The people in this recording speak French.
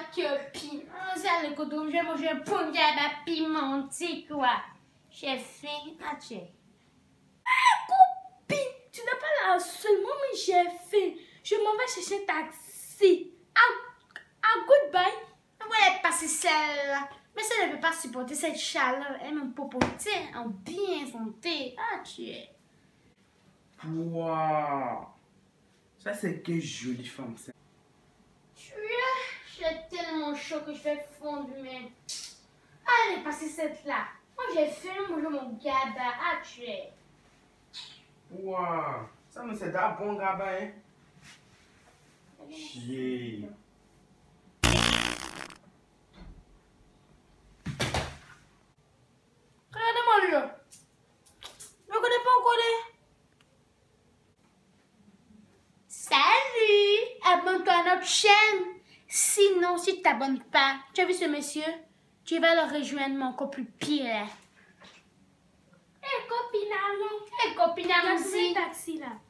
copine. Oh, ça, le coton, je vais manger un pont de pimenté, quoi. J'ai faim. Ah, tiens. Copine, tu n'es pas là seulement, mais j'ai faim. Je m'en vais chercher un taxi. Goodbye. Ouais, passer celle-là. Mais ça ne peut pas supporter cette chaleur. Elle me popotait en bien santé. Ah, tiens. Waouh! Ça, c'est que jolie femme, ça. J'ai tellement chaud que je vais fondre, mais... Allez, passez cette là. Moi, j'ai fait manger mon gaba. Ah, tu es. Waouh! Ça, mais c'est d'un bon gaba, hein? Chier. Regardez-moi là. Je ne connais pas encore. Salut! Abonne-toi à notre chaîne. Sinon, si tu ne t'abonnes pas, tu as vu ce monsieur? Tu vas le rejoindre encore plus pire. Hé, copine, allons. Hé, copine, Il y a allons-y. un taxi là.